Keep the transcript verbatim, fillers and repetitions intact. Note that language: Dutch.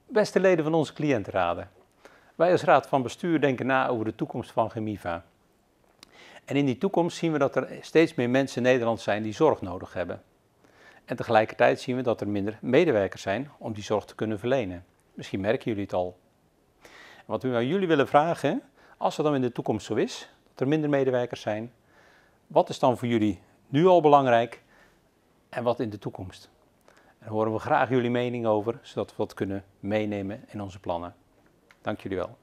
Beste leden van onze cliëntenraden, wij als Raad van Bestuur denken na over de toekomst van Gemiva. En in die toekomst zien we dat er steeds meer mensen in Nederland zijn die zorg nodig hebben. En tegelijkertijd zien we dat er minder medewerkers zijn om die zorg te kunnen verlenen. Misschien merken jullie het al. En wat we aan jullie willen vragen, als het dan in de toekomst zo is, dat er minder medewerkers zijn, wat is dan voor jullie nu al belangrijk en wat in de toekomst? Daar horen we graag jullie mening over, zodat we dat kunnen meenemen in onze plannen. Dank jullie wel.